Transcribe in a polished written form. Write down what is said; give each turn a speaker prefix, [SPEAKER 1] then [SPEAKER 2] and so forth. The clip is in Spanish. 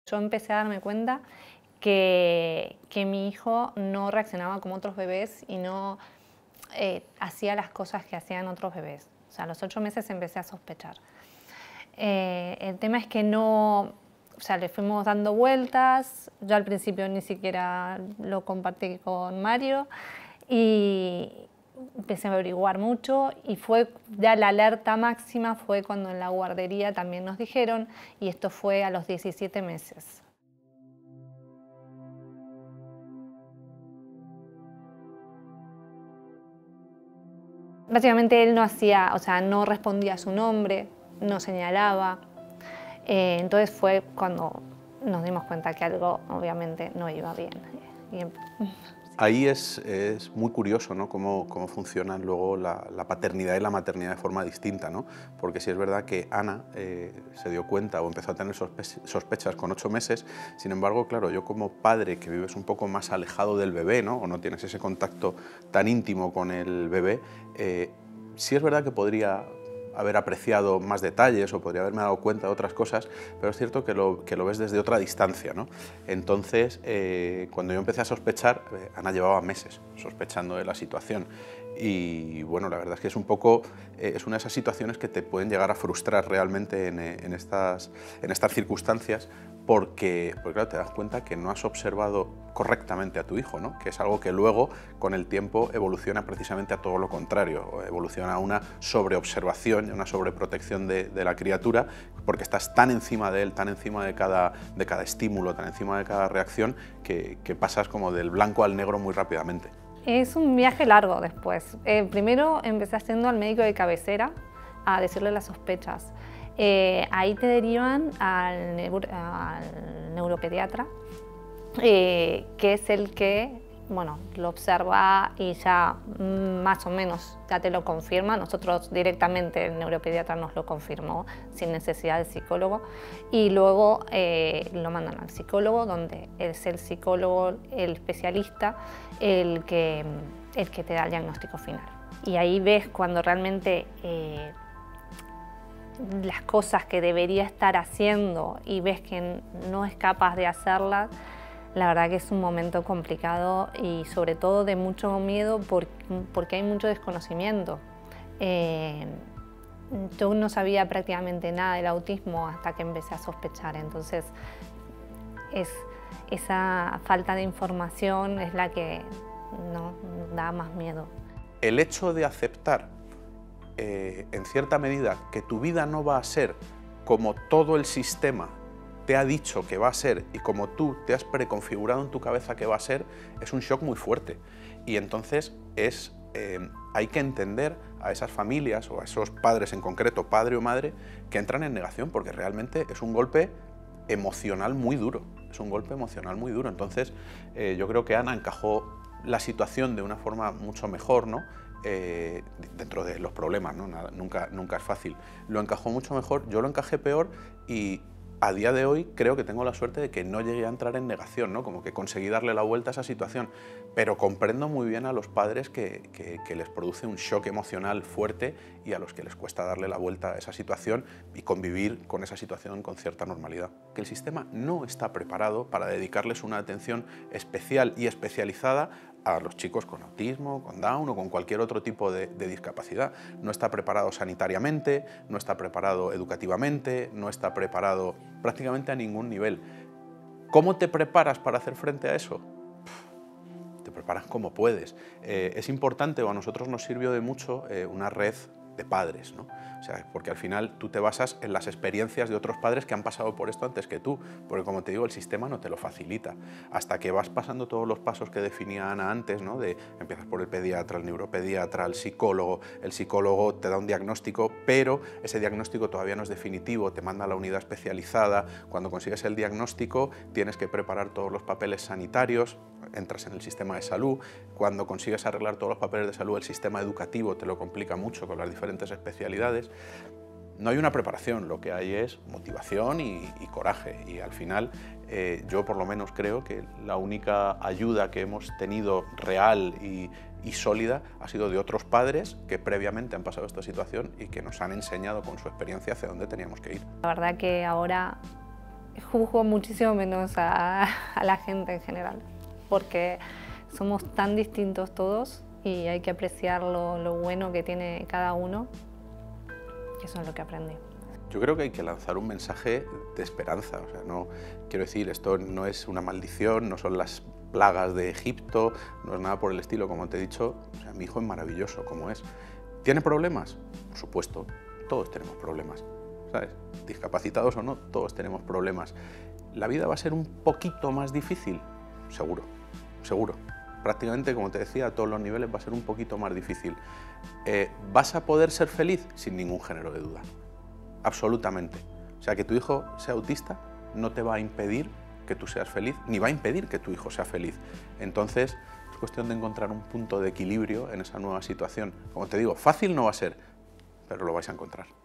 [SPEAKER 1] Yo empecé a darme cuenta que mi hijo no reaccionaba como otros bebés y no hacía las cosas que hacían otros bebés. O sea, a los 8 meses empecé a sospechar. El tema es que no, o sea, le fuimos dando vueltas. Yo al principio ni siquiera lo compartí con Mario y empecé a averiguar mucho y fue ya la alerta máxima fue cuando en la guardería también nos dijeron, y esto fue a los 17 meses. Básicamente él no hacía, o sea, no respondía a su nombre, no señalaba. Entonces fue cuando nos dimos cuenta que algo obviamente no iba bien. Y
[SPEAKER 2] Ahí es muy curioso, ¿no? Cómo funcionan luego la paternidad y la maternidad de forma distinta, ¿no? Porque sí es verdad que Ana se dio cuenta o empezó a tener sospechas con 8 meses, sin embargo, claro, yo como padre que vives un poco más alejado del bebé, ¿no? O no tienes ese contacto tan íntimo con el bebé, sí es verdad que podría haber apreciado más detalles o podría haberme dado cuenta de otras cosas, pero es cierto que lo ves desde otra distancia, ¿no? Entonces, cuando yo empecé a sospechar, Ana llevaba meses sospechando de la situación y bueno, la verdad es que es un poco, es una de esas situaciones que te pueden llegar a frustrar realmente en estas circunstancias porque claro, te das cuenta que no has observado correctamente a tu hijo, ¿no? Que es algo que luego, con el tiempo, evoluciona precisamente a todo lo contrario, evoluciona a una sobreobservación, una sobreprotección de la criatura, porque estás tan encima de él, tan encima de cada estímulo, tan encima de cada reacción, que pasas como del blanco al negro muy rápidamente.
[SPEAKER 1] es un viaje largo después. Primero empecé haciendo al médico de cabecera a decirle las sospechas. Ahí te derivan al neuropediatra, que es el que, bueno, lo observa y ya más o menos ya te lo confirma. Nosotros directamente el neuropediatra nos lo confirmó sin necesidad del psicólogo y luego lo mandan al psicólogo, donde es el psicólogo, el especialista, el que te da el diagnóstico final. Y ahí ves cuando realmente las cosas que debería estar haciendo y ves que no es capaz de hacerlas. La verdad que es un momento complicado y sobre todo de mucho miedo porque hay mucho desconocimiento. Yo no sabía prácticamente nada del autismo hasta que empecé a sospechar, entonces esa falta de información es la que no da más miedo.
[SPEAKER 2] El hecho de aceptar en cierta medida que tu vida no va a ser como todo el sistema te ha dicho que va a ser y como tú te has preconfigurado en tu cabeza que va a ser, es un shock muy fuerte. Y entonces hay que entender a esas familias o a esos padres en concreto, padre o madre, que entran en negación porque realmente es un golpe emocional muy duro. Es un golpe emocional muy duro. Entonces yo creo que Ana encajó la situación de una forma mucho mejor, ¿no? Dentro de los problemas, ¿no? Nunca es fácil. Lo encajó mucho mejor, yo lo encajé peor y a día de hoy creo que tengo la suerte de que no llegué a entrar en negación, ¿no? Como que conseguí darle la vuelta a esa situación, pero comprendo muy bien a los padres que les produce un shock emocional fuerte y a los que les cuesta darle la vuelta a esa situación y convivir con esa situación con cierta normalidad. Que el sistema no está preparado para dedicarles una atención especial y especializada a los chicos con autismo, con Down o con cualquier otro tipo de discapacidad. No está preparado sanitariamente, no está preparado educativamente, no está preparado prácticamente a ningún nivel. ¿Cómo te preparas para hacer frente a eso? Te preparas como puedes. Es importante, o a nosotros nos sirvió de mucho, una red de padres, ¿no? O sea, porque al final tú te basas en las experiencias de otros padres que han pasado por esto antes que tú, porque como te digo, el sistema no te lo facilita. Hasta que vas pasando todos los pasos que definía Ana antes, ¿no? Empiezas por el pediatra, el neuropediatra, el psicólogo te da un diagnóstico, pero ese diagnóstico todavía no es definitivo, te manda a la unidad especializada. Cuando consigues el diagnóstico tienes que preparar todos los papeles sanitarios, entras en el sistema de salud. Cuando consigues arreglar todos los papeles de salud, el sistema educativo te lo complica mucho con las diferentes especialidades. No hay una preparación, lo que hay es motivación y coraje. Y al final, yo por lo menos creo que la única ayuda que hemos tenido real y sólida ha sido de otros padres que previamente han pasado esta situación y que nos han enseñado con su experiencia hacia dónde teníamos que ir.
[SPEAKER 1] La verdad que ahora juzgo muchísimo menos a la gente en general, porque somos tan distintos todos y hay que apreciar lo bueno que tiene cada uno, y eso es lo que aprendí.
[SPEAKER 2] Yo creo que hay que lanzar un mensaje de esperanza, o sea, no, quiero decir, esto no es una maldición, no son las plagas de Egipto, no es nada por el estilo, como te he dicho, o sea, mi hijo es maravilloso como es. ¿Tiene problemas? Por supuesto, todos tenemos problemas, ¿sabes? Discapacitados o no, todos tenemos problemas. ¿La vida va a ser un poquito más difícil? Seguro, seguro. Prácticamente, como te decía, a todos los niveles va a ser un poquito más difícil. ¿Vas a poder ser feliz? Sin ningún género de duda. Absolutamente. O sea, que tu hijo sea autista no te va a impedir que tú seas feliz, ni va a impedir que tu hijo sea feliz. Entonces, es cuestión de encontrar un punto de equilibrio en esa nueva situación. Como te digo, fácil no va a ser, pero lo vais a encontrar.